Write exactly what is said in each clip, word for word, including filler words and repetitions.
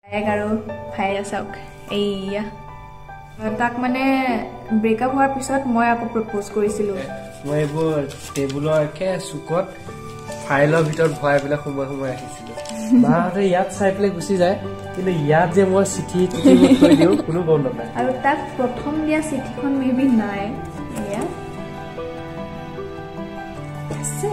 এক আৰু ভাইৰা চাওক এইয়া তাক মানে ব্ৰেকআপ হোৱাৰ পিছত মই আকৌ প্ৰপ'জ কৰিছিলো মই এইবোৰ টেবুলৰ একে চুকত ফাইলৰ ভিতৰত ভৰাই পেলাই সময় সময় ৰাখিছিলো মাহঁতে ইয়াত চাই পেলাই গুচি যায় কিন্তু ইয়াত যে মই চিঠি থৈ দিওঁ কোনো গম নাপায় আৰু তাক প্ৰথম দিয়া চিঠিখন মেবি নাই এয়া আছে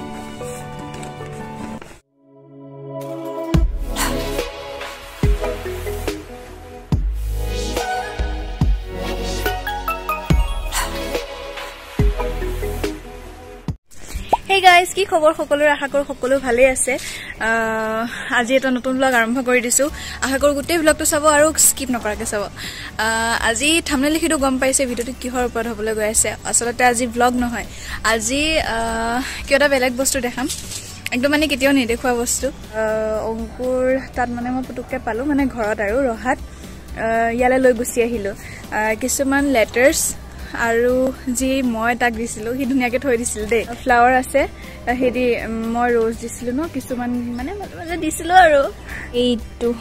Hey guys, কি খবৰ সকলোৰ আশা কৰো সকলো ভালে আছে আজি এটা নতুন ব্লগ আৰম্ভ কৰি দিছো আশা কৰো গোটেই ব্লগটো চাব আৰু স্কিপ নকৰাকে চাব আজি থাম্বনেল লিখিটো গম পাইছে ভিডিওটো কিহৰ ওপৰত হ'বলৈ গৈ আছে আসলতে আজি ব্লগ নহয় আজি কিটা বেলেগ বস্তু দেখাম একদম মানে কেতিয়াও নেদেখুৱা বস্তু অংকুৰ তাত মানে মই পুতুককে পালো মানে ঘৰত আৰু ৰহাত ইয়ালে লৈ গুচি আহিলো কিছুমান লেটাৰ্স আৰু যি মই তাক দিছিলো হি ধুনিয়াকে থৈ দিছিল দে ফ্লাৱাৰ আছে হেৰি মই ৰ'জ দিছিলো ন কিছুমান মানে মানে দিছিলো আৰু এইটো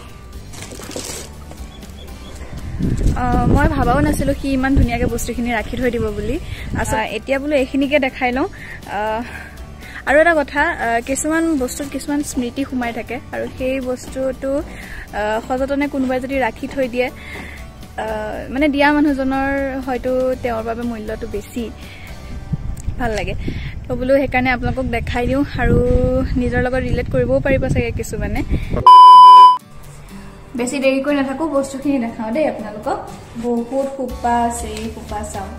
মই ভাবাও নাছিলো কি ইমান ধুনিয়াকে বস্তুখিনি ৰাখি থৈ দিব বুলি আচ্ছা এতিয়া বুলো এইখিনিকে দেখাই লওঁ আৰু এটা কথা কিছুমান বস্তু কিছুমান স্মৃতি সোমাই থাকে আৰু সেই বস্তুটো সযতনে কোনোবাই যদি ৰাখি থৈ দিয়ে মানে দিয়া মানুহজনৰ হয়তো তেওঁৰ বাবে মূল্যটো বেছি ভাল লাগে তো বলো হেকাৰণে আপোনালোকক দেখাই দিও আৰু নিজৰ লগত ৰিলেট কৰিবও পাৰিব চাগে কিছু মানে বেছি দেৰি কৰি নাথাকো বস্তুখিনি দেখাও দেই আপোনালোকক বহুত খুপা আছে খুপা চাও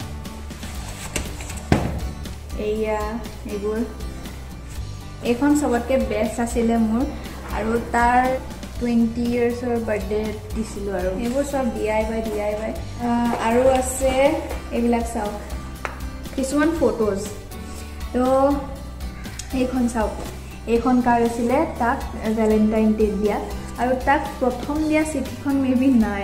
এইয়া এইবোৰ এখন সবতকে বেষ্ট আছিল মোৰ আৰু তাৰ twenty years or birthday দিছিলো আৰু এইবোৰ সব ডিআই বাই ডিআই বাই আৰু আছে এইবিলাক চাও কিছুমান ফটোজ তো এইখন চাও এইখন কাৰ আছিল তাক ভ্যালেন্টাইন ডে দিয়া আৰু তাক প্ৰথম দিয়া চিঠিখন মেবি নাই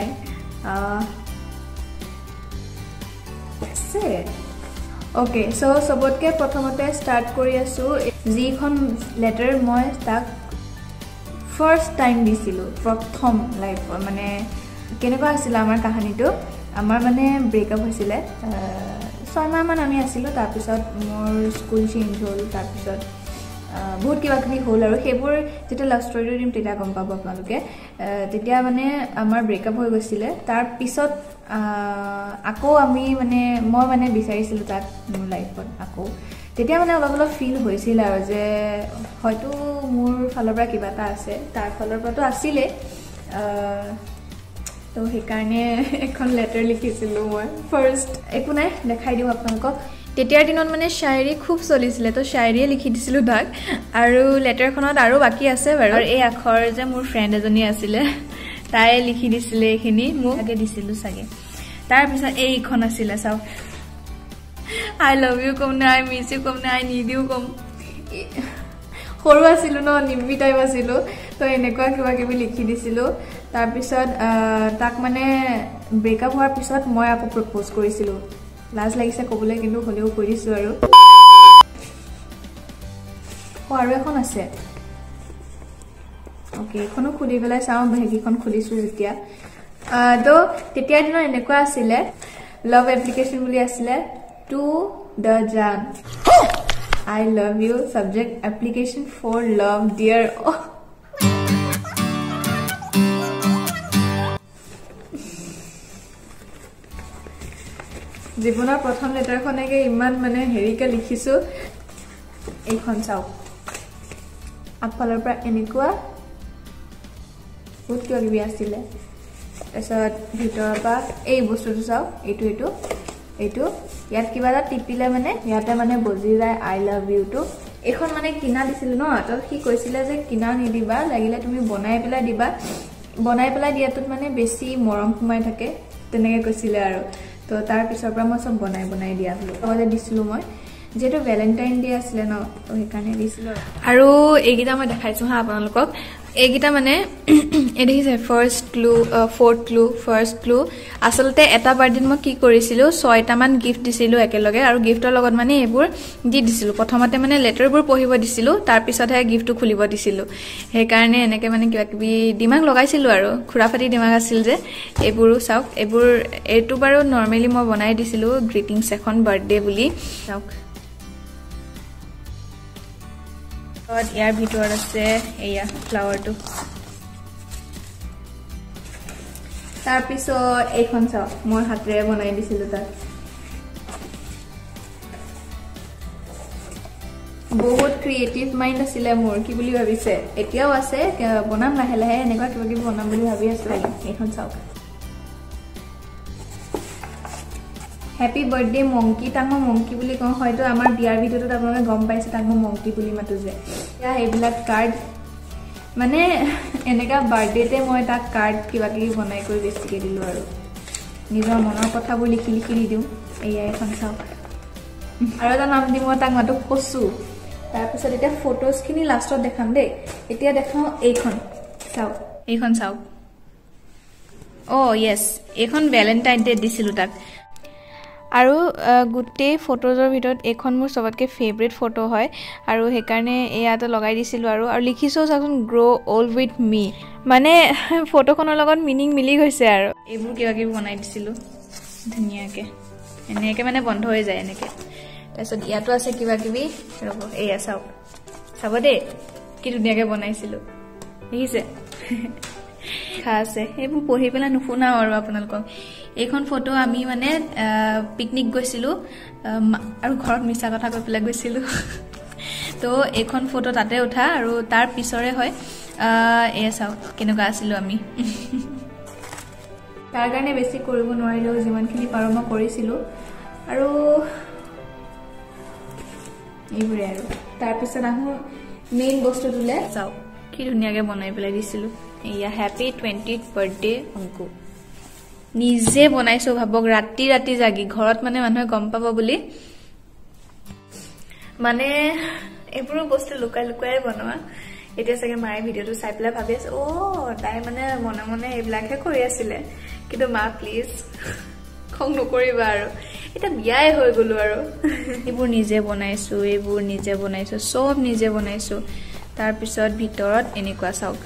আছে ওকে সো সবতকে প্ৰথমতে স্টাৰ্ট কৰি আছো যিখন লেটাৰ মই তাক First time দিছিলো প্ৰথম লাইফ মানে কেনেকুৱা আছিল আমাৰ কাহিনীটো আমাৰ মানে ব্ৰেকআপ হৈছিল ছয় মাহ মান আমি আছিলো তাৰ পিছত মোৰ স্কুল চেঞ্জ হ'ল তাৰ পিছত বহুত কিবা কিবি হ'ল আৰু সেইবোৰ যেতিয়া লাভ ষ্টৰীটো দিম তেতিয়া গম পাব আপোনালোকে তেতিয়া মানে আমাৰ ব্ৰেকআপ হৈ গৈছিল তাৰ পিছত আকৌ আমি মানে মই মানে বিচাৰিছিলো তাক মোৰ লাইফত আকৌ তেতিয়া মানে অলপ অলপ ফিল হৈছিল আৰু যে হয়তো মোৰ ফালৰ পৰা কিবা এটা আছে তাৰ ফালৰ পৰাটো আছিল তো হেকাৰণে এখন লেটাৰ লিখিছিলো মই ফাৰ্স্ট একো নাই দেখাই দিও আপোনালোকক তেতিয়াৰ দিনত মানে শায়ৰী খুব চলিছিল তো শায়ৰীয়ে লিখি দিছিলো তাক আৰু লেটাৰখনত আৰু বাকি আছে বাৰু আৰু এই আখৰ যে মোৰ ফ্ৰেণ্ড এজনী আছিল তাই লিখি দিছিল এইখিনি মোক আগে দিছিলো সাগে তাৰ পিছত এইখন আছিল চাও I love you kom na I miss you kom na I need you kom সৰু আছিল ন নিম্বি টাইপ আছিল তো এনেকুৱা কিবা কিবি লিখি দিছিলো তাৰ পিছত তাক মানে ব্ৰেকআপ হোৱাৰ পিছত মই আকৌ প্ৰপ'জ কৰিছিলো লাজ লাগিছে কবলৈ কিন্তু হলেও কৰিছো আৰু আৰু এখন আছে ওকে এখনো খুলি পেলাই চাও ভাগিখন খুলিছো যেতিয়া তো তেতিয়া দিনৰ এনেকুৱা আছিল লাভ এপ্লিকেশন বুলি আছিল to the Jan I love you subject application for love dear oh. জীৱনৰ প্ৰথম লেটাৰখনকে ইমান মানে হেৰিকে লিখিছো এইখন চাও আপফালৰ পৰা এনেকুৱা বহুত কিবা কিবি আছিল তাৰপিছত ভিতৰৰ পৰা এই বস্তুটো চাও এইটো এইটো এইটো ইয়াত কিবা এটা টিপিলে মানে ইয়াতে মানে বজি যায় আই লাভ ইউ টু এখন মানে কিনা দিছিল ন তো কি কৈছিল যে কিনা নিদিবা লাগিলে তুমি বনাই পেলাই দিবা বনাই পেলাই দিয়াটোত মানে বেছি মৰম সোমাই থাকে তেনেকে কৈছিল আৰু তো তাৰ পিছৰ পৰা মই সব বনাই বনাই দিয়া হলো লগতে দিছিলো মই যেটো ভ্যালেন্টাইন ডে আছিল ন তো হেকানে দিছিল আৰু এইগিটা মই দেখাইছো হা আপোনালোকক এইগিটা মানে এই দেখিছে first clue fourth clue first clue আসলতে এটা বার্থডে মই কি কৰিছিলো ছয়টা মান গিফট দিছিলো একেলগে আৰু গিফটৰ লগত মানে এইবোৰ দি দিছিলো প্ৰথমতে মানে লেটাৰবোৰ পঢ়িব দিছিলো তাৰ পিছতহে গিফটটো খুলিব দিছিলো সেই কাৰণে এনেকে মানে কিবা কিবি দিমাগ লগাইছিলো আৰু খুৰাফাটি দিমাগ আছিল যে এইবোৰো চাওক এইবোৰ এটো বাৰু নৰমালি মই বনাই দিছিলো গ্ৰিটিংছ এখন বাৰ্থডে বুলি চাওক और यार ভিতৰত আছে এয়া ফ্লাৱাৰটো তাৰ পিছত এইখন চাও মই হাতেৰে বনাই দিছিলো তাত বহুত ক্ৰিয়েটিভ মাইন্ড আছিল মোৰ কি বুলি ভাবিছে এতিয়াও আছে বনাম লাহে লাহে এনেকুৱা কিবা কিবি বনাম বুলি ভাবি আছো এইখন চাও हैप्पी बर्थडे मंकी तांग मंकी বুলি কওঁ হয়তো আমাৰ বিয়াৰ ভিডিওটো আপোনালোকে গম পাইছে তাंग मंकी বুলি মাতো যে ইয়া এইবিলাক কাৰ্ড মানে এনেকা বাৰ্থডেতে মই তা কাৰ্ড কিবা কিবি বনাই কৰি বেছিকে দিলো আৰু নিজৰ মনৰ কথাবোৰ লিখি লিখি দিও এয়া এখন চাও আৰু এটা নাম দি মই তাক মাতো কচু তাৰ পিছত এটা ফটোজ খিনি লাষ্টত দেখাম দে এতিয়া দেখাও এইখন চাও এইখন চাও ও यस এইখন ভ্যালেন্টাইন ডে দিছিলো তাক আৰু গুটে ফটোজৰ ভিতৰত এখন মোৰ সবতকে ফেভাৰিট ফটো হয় আৰু হে কাৰণে এয়াটো লগাই দিছিলো আৰু আৰু লিখিছো চাচোন গ্ৰো অল উইথ মি মানে ফটোখনৰ লগত মিনিং মিলি গৈছে আৰু এইবোৰ কিবা কিবি বনাই দিছিলো ধুনিয়াকে এনেকে মানে বন্ধ হৈ যায় এনেকে তাৰছত ইয়াতো আছে কিবা কিবি ৰব এয়া চাও চাব দে কি ধুনিয়াকে বনাইছিলো দেখিছে খাছে এইবোৰ পঢ়ি পেলা নুফুনা আৰু আপোনালোকক এইখন ফটো আমি মানে পিকনিক গৈছিলো আৰু ঘৰত মিছা কথা কৈ পেলা গৈছিলো তো এইখন ফটো তাতে উঠা আৰু তাৰ পিছৰে হয় এ চাও কেনেকুৱা আছিল আমি তাৰ কাৰণে বেছি কৰিব নোৱাৰিলো যিমানখিনি পাৰো মই কৰিছিলো আৰু এইবোৰে আৰু তাৰ পিছত আহো মেইন বস্তুটোলে চাও কি ধুনিয়াকে বনাই পেলাই দিছিলো এয়া হ্যাপি টুৱেন্টিথ বাৰ্থডে অংকু নিজে বনাইছো ভাবক ৰাতি ৰাতি জাগি ঘৰত মানে মানুহে গম পাব বুলি মানে এইবোৰ বস্তু লুকাই লুকাই বনোৱা এতিয়া সকে মাই ভিডিওটো চাই পেলাই ভাবি আছে ও তাই মানে মনে মনে এইবিলাকে কৰি আছিলে কিন্তু মা প্লিজ খং নকৰিবা আৰু এটা বিয়াই হৈ গলো আৰু এইবোৰ নিজে বনাইছো এইবোৰ নিজে বনাইছো সব নিজে বনাইছো তাৰ পিছত ভিতৰত এনেকুৱা চাওক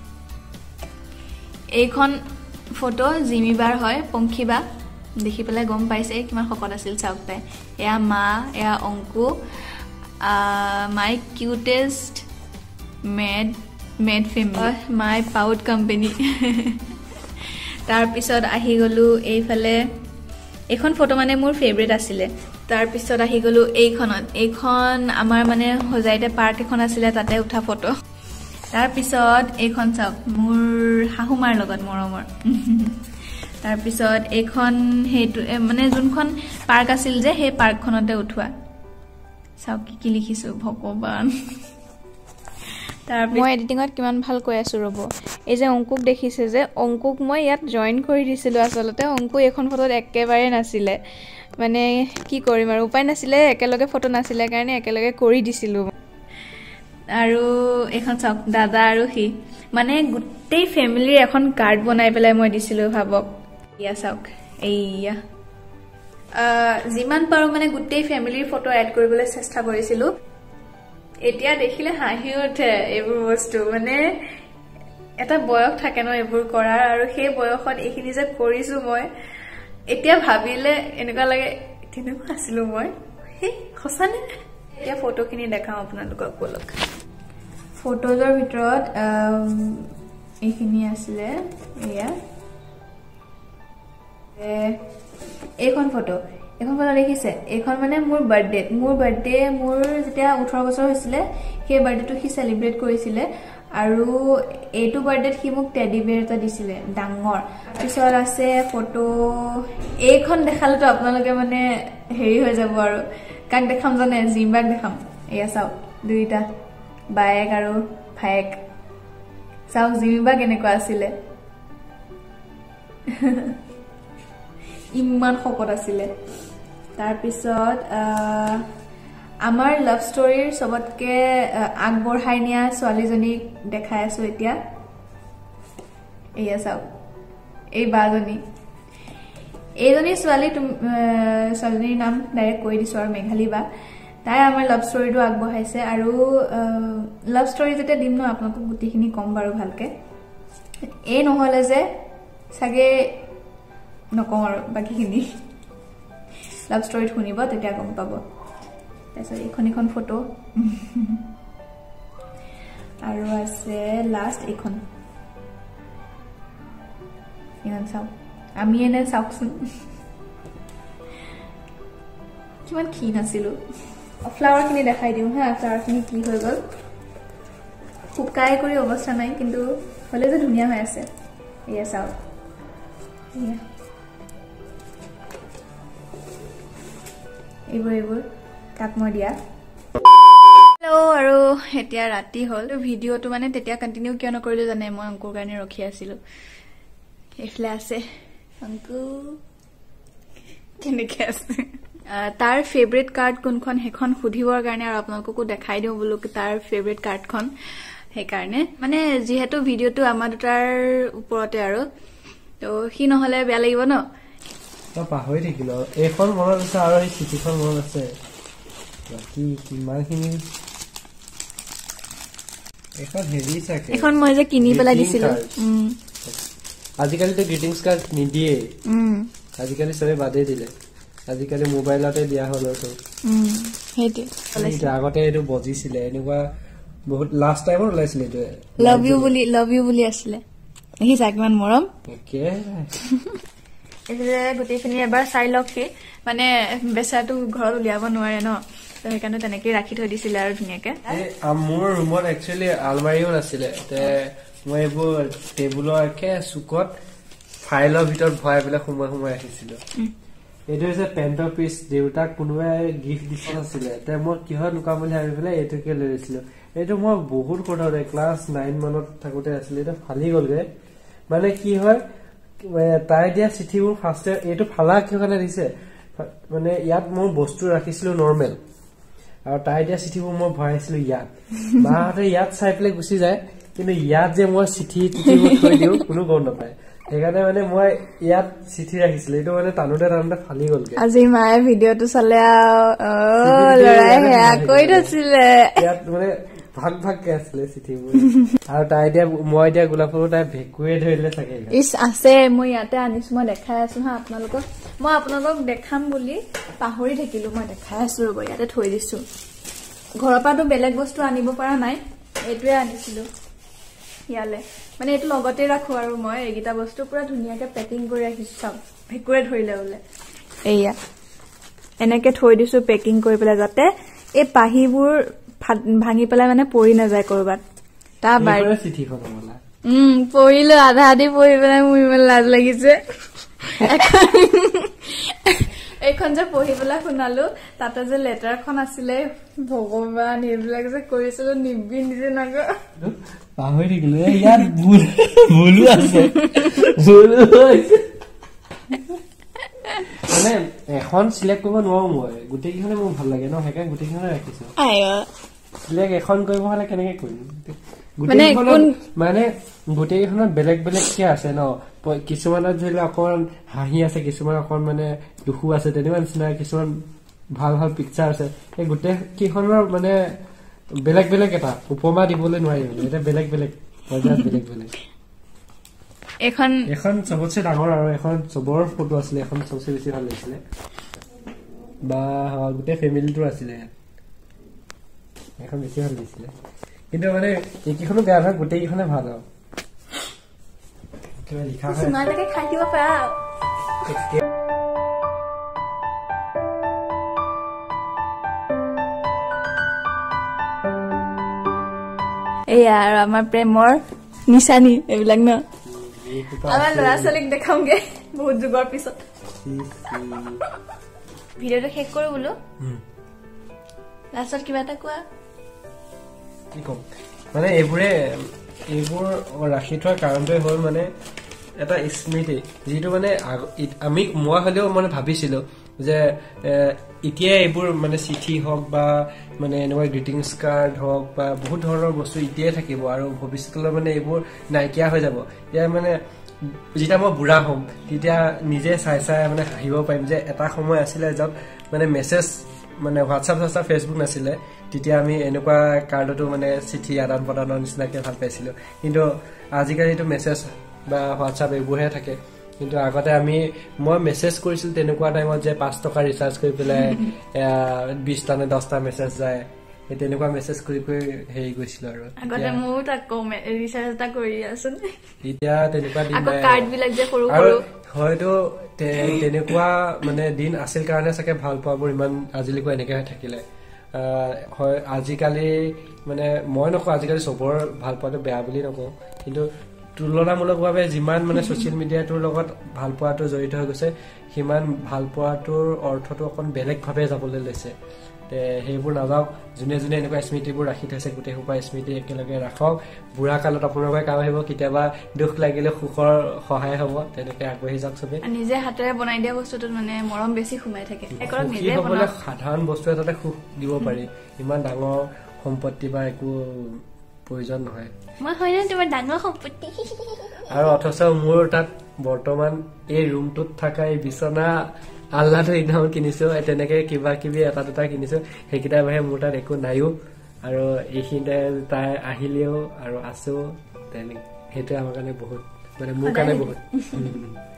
এইখন ফটো জিমিবাৰ হয় পংখিবা দেখি পেলাই গম পাইছে কিমান শকত আছিল চাওক তাই এয়া মা এয়া Anku my cutest made made family my proud company তাৰ পিছত আহি গলো এইফালে এইখন ফটো মানে মোৰ ফেভাৰিট আছিলে তাৰ পিছত আহি গলো এইখনত এইখন আমাৰ মানে হোজাইতে পাৰ্ক এখন আছিলে তাতে উঠা ফটো তাৰ পিছত এইখন চাওক মোৰ হাহুমাৰ লগত মৰমৰ তাৰ পিছত এইখন হেতু মানে যোনখন পাৰ্ক আছিল যে সেই পাৰ্কখনতে উঠোৱা চাওক কি কি লিখিছো ভগৱান তাৰ মই এডিটিংত কিমান ভাল কৈ আছো ৰব এই যে অংকুক দেখিছে যে অংকুক মই ইয়াত জয়েন কৰি দিছিলো আসলতে অংকু এখন ফটোত একেবাৰে নাছিলে মানে কি কৰিম আৰু উপায় নাছিলে একেলগে ফটো নাছিলে কাৰণে একেলগে কৰি দিছিলো আৰু এখন চাওক দাদা আৰু হি মানে গুটেই ফ্যামিলিৰ এখন কাৰ্ড বনাই পেলাই মই দিছিলো ভাবক ইয়া চাওক এইয়া যিমান পাৰো মানে গুটেই ফ্যামিলিৰ ফটো এড কৰিবলৈ চেষ্টা কৰিছিলো এতিয়া দেখিলে হাঁহি উঠে এইবোৰ বস্তু মানে এটা বয়স থাকে ন এইবোৰ কৰাৰ আৰু সেই বয়সত এইখিনি যে কৰিছো মই এতিয়া ভাবিলে এনেকুৱা লাগে তেনেকুৱা আছিলো মই হে খসানে এতিয়া ফটোখিনি দেখাও আপোনালোকক বলক ফটোজৰ ভিতৰত এইখিনি আছিলে এয়া এইখন ফটো এখন ফটো দেখিছে এখন মানে মোৰ বাৰ্থডে মোৰ বাৰ্থডে মোৰ যেতিয়া ওঠৰ বছৰ হৈছিলে সেই বাৰ্থডেটো কি সেলিব্ৰেট কৰিছিলে আৰু এইটো বাৰ্থডেত কি মোক টেডি বেয়াৰ এটা দিছিলে ডাঙৰ পিছত আছে ফটো এইখন দেখালে তো আপোনালোকে মানে হেৰি হৈ যাব আৰু কাক দেখাম জানে জিমবাক দেখাম এয়া চাও দুইটা বায়েক আৰু ভায়েক চাওক জিমিবা কেনেকুৱা আছিলে ইমান শকত আছিলে তাৰ পিছত আমাৰ লাভ ষ্টৰীৰ সবতকে আগবঢ়াই নিয়া ছোৱালীজনীক দেখাই আছো এতিয়া এয়া চাওক এই বাজনী এইজনী ছোৱালী ছোৱালীৰ নাম ডাইৰেক্ট কৈ দিছো আৰু মেঘালী বা তাই আমাৰ লাভ ষ্টৰীটো আগবঢ়াইছে আৰু লাভ ষ্টৰী যেতিয়া দিম ন আপোনালোকক গোটেইখিনি কম বাৰু ভালকে এই নহলে যে সাগে নকওঁ আৰু বাকিখিনি লাভ ষ্টৰীত শুনিব তেতিয়া গম পাব তাৰপিছত এইখন এখন ফটো আৰু আছে লাষ্ট এইখন ইমান চাওক আমি এনে চাওকচোন কিমান ক্ষীণ আছিলো ফ্লাৱাৰখিনি দেখাই দিওঁ হা ফ্লাৱাৰখিনি কি হৈ গ'ল শুকাই কৰি অৱস্থা নাই কিন্তু হলে যে ধুনীয়া হৈ আছে এয়া চাওক এয়া এইবোৰ এইবোৰ কাক মই দিয়া হেল্ল' আৰু এতিয়া ৰাতি হ'ল ভিডিঅ'টো মানে তেতিয়া কণ্টিনিউ কিয় নকৰিলো জানে মই অংকুৰ কাৰণে ৰখি আছিলো এইফালে আছে অংকু কেনেকে আছে তাৰ ফেভৰেট কাৰ্ড কোনখন হেখন সুধিবৰ কাৰণে আৰু আপোনালোককো দেখাই দিওঁ বোলো তাৰ ফেভৰেট কাৰ্ডখন সেইকাৰণে মানে যিহেতু ভিডিঅ'টো আমাৰ দুটাৰ ওপৰতে আৰু তো সি নহলে বেয়া লাগিব ন পাহৰি থাকিল এইখন মনত আছে আৰু এই চিঠিখন মনত আছে বাকি কিমানখিনি এখন হেৰি চাকে এখন মই যে কিনি পেলাই দিছিলো আজিকালিতো গ্ৰিটিংছ কাৰ্ড নিদিয়ে আজিকালি চবে বাদে দিলে আজিকালি মোবাইলতে দিয়া হল তো সেইটোৱে আগতে এইটো বজিছিলে এনেকুৱা বহুত লাষ্ট টাইমত ওলাইছিলে এইটো লাভ ইউ বুলি লাভ ইউ বুলি আছিলে এই জাগমান মৰম ওকে এৰে গোটেইখিনি এবাৰ চাই লওক কি মানে বেচাটো ঘৰত উলিয়াব নোৱাৰে ন তো সেইকাৰণে তেনেকৈ ৰাখি থৈ দিছিলে আৰু ধুনীয়াকে মোৰ ৰুমত একচুৱেলি আলমাৰীও নাছিলে তে মই এইবোৰ টেবুলৰ একে চুকত ফাইলৰ ভিতৰত ভৰাই পেলাই সোমাই সোমাই ৰাখিছিলো এইটো হৈছে পেণ্টৰ পিচ দেউতাক কোনোবাই গিফ্ট দিছিল আছিলে তে মই কিহত লুকাম বুলি ভাবি পেলাই এইটোকে লৈ লৈছিলো এইটো মই বহুত সৰুতে ক্লাছ নাইন মানত থাকোতে আছিলে এইটো ফালি গলগে মানে কি হয় তাই দিয়া চিঠিবোৰ ফাৰ্ষ্ট এইটো ফালা কিয় কাৰণে দিছে মানে ইয়াত মই বস্তু ৰাখিছিলো নৰ্মেল আৰু তাই দিয়া চিঠিবোৰ মই ভৰাইছিলো ইয়াত মাহঁতে ইয়াত চাই পেলাই গুচি যায় কিন্তু ইয়াত যে মই চিঠি চিঠিবোৰ থৈ দিওঁ কোনো গম নাপায় সেইকাৰণে মানে মই ইয়াত চিঠি ৰাখিছিলো এইটো মানে টানোতে টানোতে ফালি গলগে আজি মায়ে ভিডিঅ'টো চালে লৰাই সেয়া কৈ থৈছিলে ইয়াত মানে ভাগ ভাগকে আছিলে চিঠিবোৰ আৰু তাই এতিয়া মই এতিয়া গোলাপ ফুলো তাই ভেকুৱে ধৰিলে চাগে ইছ আছে মই ইয়াতে আনিছো মই দেখাই আছো হা আপোনালোকক মই আপোনালোকক দেখাম বুলি পাহৰি থাকিলো মই দেখাই আছো ৰব ইয়াতে থৈ দিছো ঘৰৰ পৰাতো বেলেগ বস্তু আনিব পৰা নাই এইটোৱে আনিছিলো ইয়ালে মানে এইটো লগতে ৰাখো আৰু মই এইগিটা বস্তু পুৰা ধুনীয়াকে পেকিং কৰি ৰাখিছো সব ভেকুৱে ধৰিলে বোলে এইয়া এনেকে থৈ দিছো পেকিং কৰি পেলাই যাতে এই পাহিবোৰ ভাঙি পেলাই মানে পৰি নাযায় কৰবাত তা বাইরে চিঠিখন বলা উম পইলো আধা আধি পই পেলাই মই ইমান লাজ লাগিছে এইখন যে পঢ়ি পেলাই শুনালো তাতে যে লেটাৰখন আছিলে ভগৱান এইবিলাক যে কৰিছিলো নিবি নিজে নাগ পাহৰি থাকিলো ইয়াত ভুল ভুল আছে ভুল হৈছে মানে এখন সিলেক্ট কৰিব নোৱাৰো মই গোটেইখনে মোৰ ভাল লাগে ন হেকাই গোটেইখনে ৰাখিছো আয়া সিলেক্ট এখন কৰিব হলে কেনেকে কৰিম গোটেইখন মানে গোটেইখনত বেলেগ বেলেগ কি আছে ন কিছুমানত ধৰিলে অকণ হাঁহি আছে কিছুমান অকণ মানে দুখু আছে তেনেকুৱা নিচিনা কিছুমান ভাল ভাল পিকচাৰ আছে এই গোটেই কেইখনৰ মানে বেলেগ বেলেগ এটা উপমা দিবলৈ নোৱাৰিম এটা বেলেগ বেলেগ পৰ্যায়ত বেলেগ বেলেগ এখন এখন সবতছে ডাঙৰ আৰু এখন সবৰ ফটো আছিলে এখন সবতছে বেছি ভাল লাগিছিলে বা গোটেই ফেমিলিটো আছিলে এখন বেছি ভাল লাগিছিলে কিন্তু মানে এইকেইখনো বেয়া নহয় গোটেইকেইখনে ভাল আৰু কিবা লিখা হয় তোমালোকে খাই দিব পাৰা এয়া আৰু আমাৰ প্ৰেমৰ নিশানী এইবিলাক ন আমাৰ ল'ৰা ছোৱালীক দেখাওঁগে বহুত যুগৰ পিছত ভিডিঅ'টো শেষ কৰো বোলো লাষ্টত কিবা এটা কোৱা কি কম মানে এইবোৰে এইবোৰ ৰাখি থোৱাৰ কাৰণটোৱে হ'ল মানে এটা স্মৃতি যিটো মানে আমি মই হলেও মানে ভাবিছিলো যে এতিয়া এইবোৰ মানে চিঠি হওক বা মানে এনেকুৱা গ্ৰিটিংছ কাৰ্ড হওক বা বহুত ধৰণৰ বস্তু এতিয়াই থাকিব আৰু ভৱিষ্যতলৈ মানে এইবোৰ নাইকিয়া হৈ যাব এতিয়া মানে যেতিয়া মই বুঢ়া হ'ম তেতিয়া নিজে চাই চাই মানে হাঁহিব পাৰিম যে এটা সময় আছিলে য'ত মানে মেছেজ মানে হোৱাটছআপ হোৱাটছআপ ফেচবুক নাছিলে তেতিয়া আমি এনেকুৱা কাৰ্ডতো মানে চিঠি আদান প্ৰদানৰ নিচিনাকৈ ভাল পাইছিলোঁ কিন্তু আজিকালিতো মেছেজ বা হোৱাটছআপ এইবোৰহে থাকে কিন্তু আগতে আমি মই মেছেজ কৰিছিলোঁ তেনেকুৱা টাইমত যে পাঁচ টকা ৰিচাৰ্জ কৰি পেলাই বিশটা নে দহটা মেছেজ যায় এই তেনেকুৱা মেছেজ কৰি কৰি হেৰি গৈছিলোঁ আৰু আগতে ময়ো তাক কম ৰিচাৰ্জ এটা কৰি আছো এতিয়া তেনেকুৱা দিন নাই কাৰ্ড বিলাক যে সৰু আৰু সৰু হয়তো তেনেকুৱা মানে দিন আছিল কাৰণে চাগে ভাল পোৱাবোৰ ইমান আজিলৈকে এনেকৈ হৈ থাকিলে হয় আজিকালি মানে মই নকওঁ আজিকালি চবৰ ভাল পোৱাটো বেয়া বুলি নকওঁ কিন্তু তুলনামূলকভাৱে যিমান মানে ছ'চিয়েল মিডিয়াটোৰ লগত ভাল পোৱাটো জড়িত হৈ গৈছে সিমান ভাল পোৱাটোৰ অৰ্থটো অকণ বেলেগভাৱে যাবলৈ লৈছে তে সেইবোৰ নাযাওক যোনে যোনে এনেকুৱা স্মৃতিবোৰ ৰাখি থৈছে গোটেই সোপা স্মৃতি একেলগে ৰাখক বুঢ়া কালত আপোনালোকে কাম আহিব কেতিয়াবা দুখ লাগিলে সুখৰ সহায় হ'ব তেনেকৈ আগবাঢ়ি যাওক চবেই নিজে হাতেৰে বনাই দিয়া বস্তুটোত মানে মৰম বেছি সোমাই থাকে সুখী হ'বলৈ সাধাৰণ বস্তু এটাতে সুখ দিব পাৰি ইমান ডাঙৰ সম্পত্তি বা একো প্ৰয়োজন নহয় মই হয়নে তোমাৰ ডাঙৰ সম্পত্তি আৰু অথচ মোৰ তাত বৰ্তমান এই ৰুমটোত থকা এই বিচনা আল্লাহটো ইনাম কিনিছো তেনেকে কিবা কিবি এটা দুটা কিনিছো সেইকেইটাৰ বাহিৰে মোৰ তাত একো নাইও আৰু এইখিনিতে তাই আহিলেও আৰু আছো তেনেকে সেইটোৱে আমাৰ কাৰণে বহুত মানে মোৰ কাৰণে বহুত